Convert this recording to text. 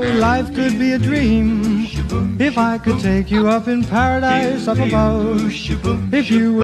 life could be a dream if I could take you up in paradise up above. If you